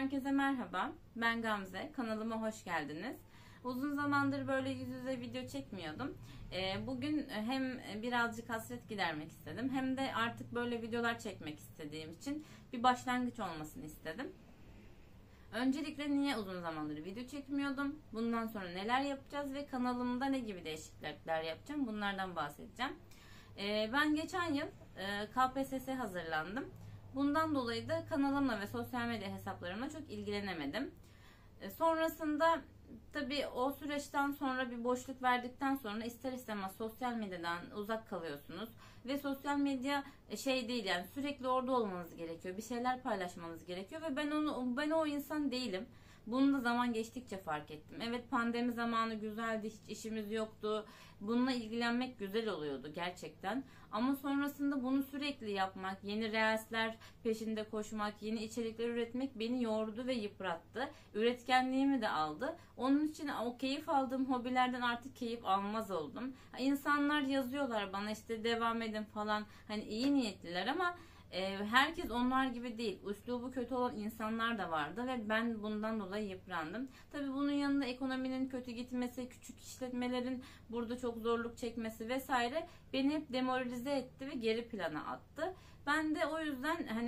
Herkese merhaba, ben Gamze, kanalıma hoş geldiniz. Uzun zamandır böyle yüz yüze video çekmiyordum. Bugün hem birazcık hasret gidermek istedim, hem de artık böyle videolar çekmek istediğim için bir başlangıç olmasını istedim. Öncelikle niye uzun zamandır video çekmiyordum, bundan sonra neler yapacağız ve kanalımda ne gibi değişiklikler yapacağım, bunlardan bahsedeceğim. Ben geçen yıl KPSS hazırlandım. Bundan dolayı da kanalımla ve sosyal medya hesaplarımla çok ilgilenemedim. Sonrasında tabii o süreçten sonra bir boşluk verdikten sonra ister istemez sosyal medyadan uzak kalıyorsunuz. Ve sosyal medya şey değil, yani sürekli orada olmanız gerekiyor. Bir şeyler paylaşmanız gerekiyor ve ben o insan değilim. Bunu da zaman geçtikçe fark ettim. Evet, pandemi zamanı güzeldi, hiç işimiz yoktu. Bununla ilgilenmek güzel oluyordu gerçekten. Ama sonrasında bunu sürekli yapmak, yeni reelsler peşinde koşmak, yeni içerikler üretmek beni yordu ve yıprattı. Üretkenliğimi de aldı. Onun için o keyif aldığım hobilerden artık keyif almaz oldum. İnsanlar yazıyorlar bana işte devam edin falan. Hani iyi niyetliler ama herkes onlar gibi değil. Üslubu kötü olan insanlar da vardı ve ben bundan dolayı yıprandım. Tabii bunun yanında ekonominin kötü gitmesi, küçük işletmelerin burada çok zorluk çekmesi vesaire beni hep demoralize etti ve geri plana attı. Ben de o yüzden hani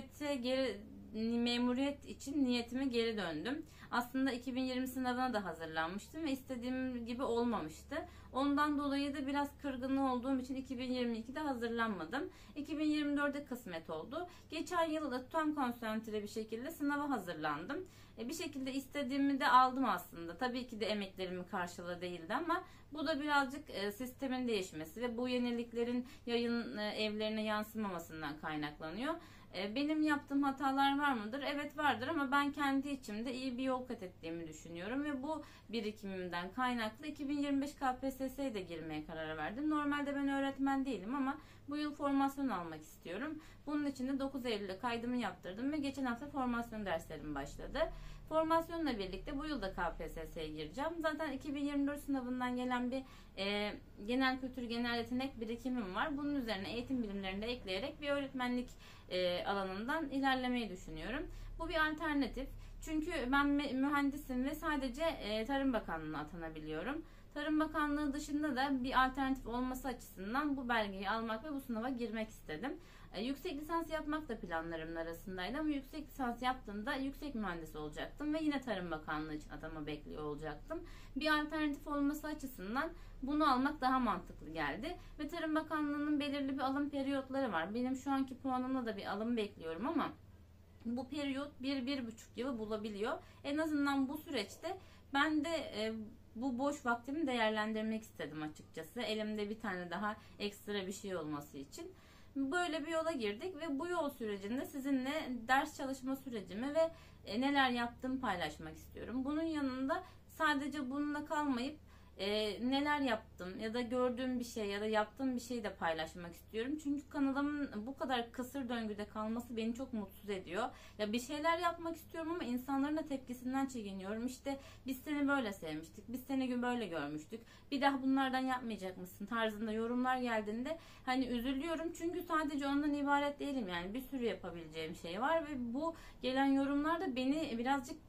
memuriyet için niyetime geri döndüm. Aslında 2020 sınavına da hazırlanmıştım ve istediğim gibi olmamıştı. Ondan dolayı da biraz kırgın olduğum için 2022'de hazırlanmadım. 2024'de kısmet oldu. Geçen yıl da tam konsantre bir şekilde sınava hazırlandım. Bir şekilde istediğimi de aldım aslında. Tabii ki de emeklerimin karşılığı değildi ama bu da birazcık sistemin değişmesi ve bu yeniliklerin yayın evlerine yansımamasından kaynaklanıyor. Benim yaptığım hatalar var mıdır? Evet, vardır ama ben kendi içimde iyi bir yol kat ettiğimi düşünüyorum ve bu birikimimden kaynaklı 2025 KPSS'ye de girmeye karar verdim. Normalde ben öğretmen değilim ama bu yıl formasyon almak istiyorum. Bunun için de 9 Eylül'de kaydımı yaptırdım ve geçen hafta formasyon derslerim başladı. Formasyonla birlikte bu yıl da KPSS'ye gireceğim. Zaten 2024 sınavından gelen bir genel kültür, genel yetenek birikimim var. Bunun üzerine eğitim bilimlerini de ekleyerek bir öğretmenlik alanından ilerlemeyi düşünüyorum. Bu bir alternatif. Çünkü ben mühendisim ve sadece Tarım Bakanlığı'na atanabiliyorum. Tarım Bakanlığı dışında da bir alternatif olması açısından bu belgeyi almak ve bu sınava girmek istedim. Yüksek lisans yapmak da planlarımın arasındaydı ama yüksek lisans yaptığımda yüksek mühendis olacaktım ve yine Tarım Bakanlığı için atama bekliyor olacaktım. Bir alternatif olması açısından bunu almak daha mantıklı geldi ve Tarım Bakanlığı'nın belirli bir alım periyotları var. Benim şu anki puanımla da bir alım bekliyorum ama bu periyot 1-1,5 yılı bulabiliyor. En azından bu süreçte ben de bu boş vaktimi değerlendirmek istedim açıkçası. Elimde bir tane daha ekstra bir şey olması için. Böyle bir yola girdik ve bu yol sürecinde sizinle ders çalışma sürecimi ve neler yaptığımı paylaşmak istiyorum. Bunun yanında sadece bununla kalmayıp neler yaptım ya da gördüğüm bir şey ya da yaptığım bir şeyi de paylaşmak istiyorum. Çünkü kanalımın bu kadar kısır döngüde kalması beni çok mutsuz ediyor. Ya bir şeyler yapmak istiyorum ama insanların da tepkisinden çekiniyorum. İşte biz seni böyle sevmiştik, biz seni böyle görmüştük, bir daha bunlardan yapmayacak mısın tarzında yorumlar geldiğinde hani üzülüyorum. Çünkü sadece ondan ibaret değilim, yani bir sürü yapabileceğim şey var ve bu gelen yorumlar da beni birazcık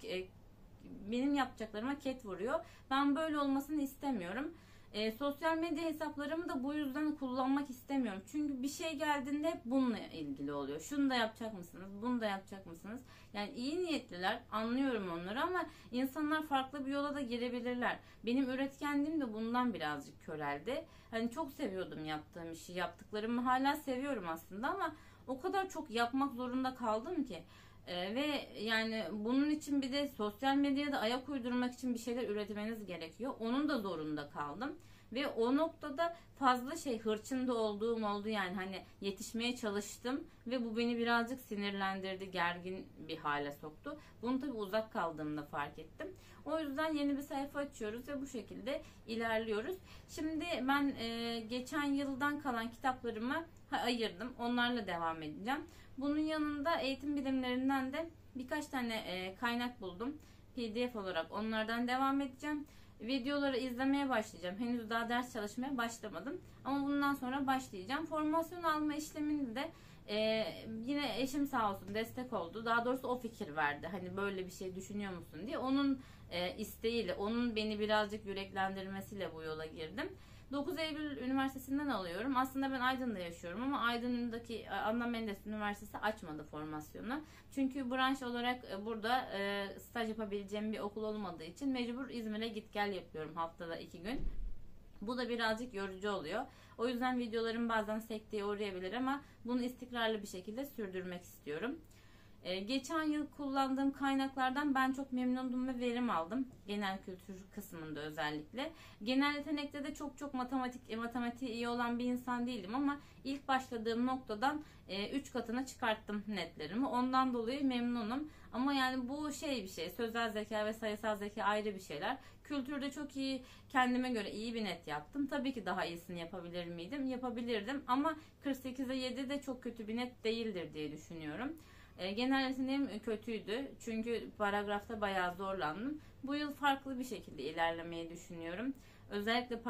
benim yapacaklarıma ket vuruyor. Ben böyle olmasını istemiyorum. Sosyal medya hesaplarımı da bu yüzden kullanmak istemiyorum. Çünkü bir şey geldiğinde hep bununla ilgili oluyor. Şunu da yapacak mısınız? Bunu da yapacak mısınız? Yani iyi niyetliler, anlıyorum onları ama insanlar farklı bir yola da girebilirler. Benim üretkenliğim de bundan birazcık köreldi. Hani çok seviyordum yaptığım işi. Yaptıklarımı hala seviyorum aslında ama o kadar çok yapmak zorunda kaldım ki. Ve yani bunun için bir de sosyal medyada ayak uydurmak için bir şeyler üretmeniz gerekiyor. Onun da zorunda kaldım. Ve o noktada fazla hırçında olduğum oldu, yani hani yetişmeye çalıştım ve bu beni birazcık sinirlendirdi, gergin bir hale soktu. Bunu tabii uzak kaldığımda fark ettim. O yüzden yeni bir sayfa açıyoruz ve bu şekilde ilerliyoruz. Şimdi ben geçen yıldan kalan kitaplarımı ayırdım. Onlarla devam edeceğim. Bunun yanında eğitim bilimlerinden de birkaç tane kaynak buldum. PDF olarak onlardan devam edeceğim. Videoları izlemeye başlayacağım. Henüz daha ders çalışmaya başlamadım. Ama bundan sonra başlayacağım. Formasyon alma işlemini de Yine eşim sağ olsun destek oldu. Daha doğrusu o fikir verdi. Hani böyle bir şey düşünüyor musun diye. Onun isteğiyle, onun beni birazcık yüreklendirmesiyle bu yola girdim. 9 Eylül Üniversitesi'nden alıyorum. Aslında ben Aydın'da yaşıyorum ama Aydın'daki Adnan Menderes Üniversitesi açmadı formasyonu. Çünkü branş olarak burada staj yapabileceğim bir okul olmadığı için mecbur İzmir'e git gel yapıyorum haftada 2 gün. Bu da birazcık yorucu oluyor. O yüzden videolarım bazen sekteye uğrayabilir ama bunu istikrarlı bir şekilde sürdürmek istiyorum. Geçen yıl kullandığım kaynaklardan ben çok memnundum ve verim aldım. Genel kültür kısmında özellikle. Genel yetenekte de çok matematiği iyi olan bir insan değilim ama ilk başladığım noktadan 3 katına çıkarttım netlerimi. Ondan dolayı memnunum. Ama yani bu bir şey. Sözel zeka ve sayısal zeka ayrı bir şeyler. Kültürde çok iyi, kendime göre iyi bir net yaptım. Tabii ki daha iyisini yapabilir miydim? Yapabilirdim ama 48'e 7 de çok kötü bir net değildir diye düşünüyorum. Genel yeteneğim kötüydü. Çünkü paragrafta bayağı zorlandım. Bu yıl farklı bir şekilde ilerlemeyi düşünüyorum. Özellikle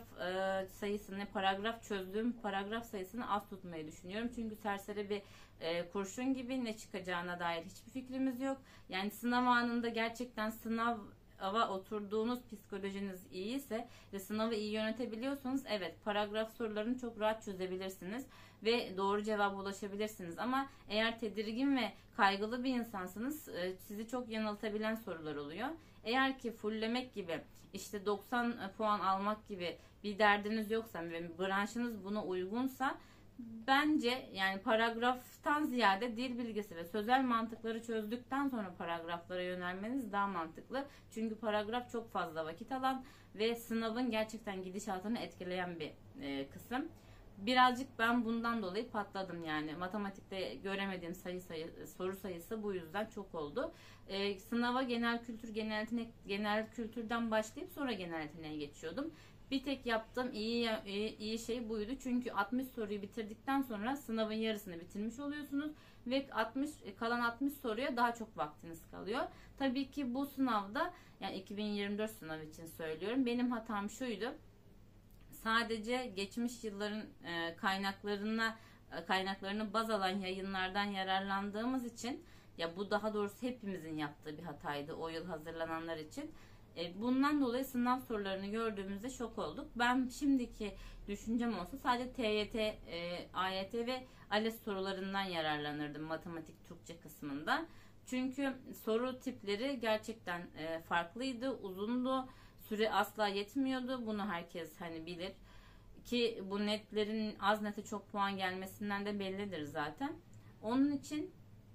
çözdüğüm paragraf sayısını az tutmayı düşünüyorum. Çünkü serseri bir kurşun gibi ne çıkacağına dair hiçbir fikrimiz yok. Yani sınav anında gerçekten sınava oturduğunuz psikolojiniz iyiyse ve sınavı iyi yönetebiliyorsanız evet paragraf sorularını çok rahat çözebilirsiniz ve doğru cevaba ulaşabilirsiniz. Ama eğer tedirgin ve kaygılı bir insansanız sizi çok yanıltabilen sorular oluyor. Eğer ki fullemek gibi işte 90 puan almak gibi bir derdiniz yoksa ve branşınız buna uygunsa bence yani paragraftan ziyade dil bilgisi ve sözel mantıkları çözdükten sonra paragraflara yönelmeniz daha mantıklı. Çünkü paragraf çok fazla vakit alan ve sınavın gerçekten gidişatını etkileyen bir kısım. Birazcık ben bundan dolayı patladım yani. Matematikte göremediğim soru sayısı bu yüzden çok oldu. Sınava genel genel kültürden başlayıp sonra genel yeteneğe geçiyordum. Bir tek yaptığım iyi şey buydu. Çünkü 60 soruyu bitirdikten sonra sınavın yarısını bitirmiş oluyorsunuz ve kalan 60 soruya daha çok vaktiniz kalıyor. Tabii ki bu sınavda yani 2024 sınav için söylüyorum. Benim hatam şuydu. Sadece geçmiş yılların kaynaklarını baz alan yayınlardan yararlandığımız için ya bu daha doğrusu hepimizin yaptığı bir hataydı o yıl hazırlananlar için. Bundan dolayı sınav sorularını gördüğümüzde şok olduk. Ben şimdiki düşüncem olsa sadece TYT, AYT ve ALES sorularından yararlanırdım matematik Türkçe kısmında. Çünkü soru tipleri gerçekten farklıydı, uzundu. Süre asla yetmiyordu. Bunu herkes bilir. Ki bu netlerin az nete çok puan gelmesinden de bellidir zaten. Onun için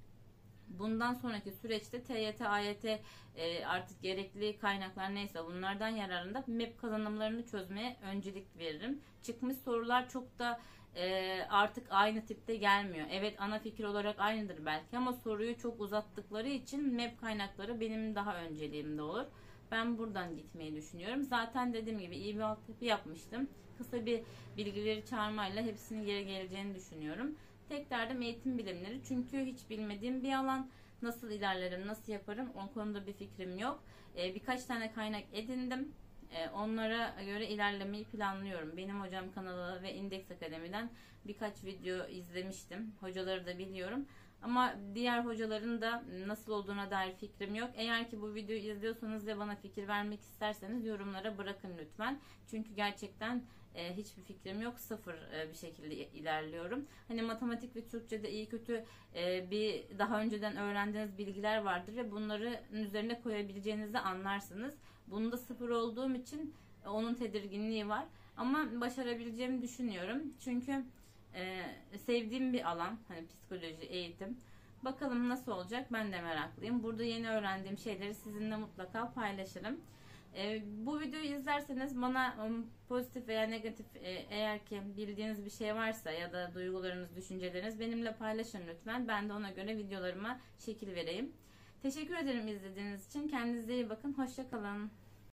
bundan sonraki süreçte TYT, AYT artık gerekli kaynaklar neyse bunlardan yararlanıp MEP kazanımlarını çözmeye öncelik veririm. Çıkmış sorular çok da artık aynı tipte gelmiyor. Evet ana fikir olarak aynıdır belki ama soruyu çok uzattıkları için MEP kaynakları benim daha önceliğimde olur. Ben buradan gitmeyi düşünüyorum. Zaten dediğim gibi iyi bir altyapı yapmıştım. Kısa bir bilgileri çağırmayla hepsinin geri geleceğini düşünüyorum. Tek derdim eğitim bilimleri. Çünkü hiç bilmediğim bir alan. Nasıl ilerlerim, nasıl yaparım o konuda bir fikrim yok. Birkaç tane kaynak edindim. Onlara göre ilerlemeyi planlıyorum. Benim hocam kanalı ve Indeks Akademi'den birkaç video izlemiştim. Hocaları da biliyorum. Ama diğer hocaların da nasıl olduğuna dair fikrim yok. Eğer ki bu videoyu izliyorsanız ve bana fikir vermek isterseniz yorumlara bırakın lütfen. Çünkü gerçekten hiçbir fikrim yok. Sıfır bir şekilde ilerliyorum. Hani matematik ve Türkçe'de iyi kötü bir daha önceden öğrendiğiniz bilgiler vardır ve bunları üzerine koyabileceğinizi anlarsınız. Bunda sıfır olduğum için onun tedirginliği var. Ama başarabileceğimi düşünüyorum. Çünkü sevdiğim bir alan. Hani psikoloji, eğitim. Bakalım nasıl olacak ben de meraklıyım. Burada yeni öğrendiğim şeyleri sizinle mutlaka paylaşırım. Bu videoyu izlerseniz bana pozitif veya negatif eğer ki bildiğiniz bir şey varsa ya da duygularınız, düşünceleriniz benimle paylaşın lütfen. Ben de ona göre videolarıma şekil vereyim. Teşekkür ederim izlediğiniz için. Kendinize iyi bakın. Hoşça kalın.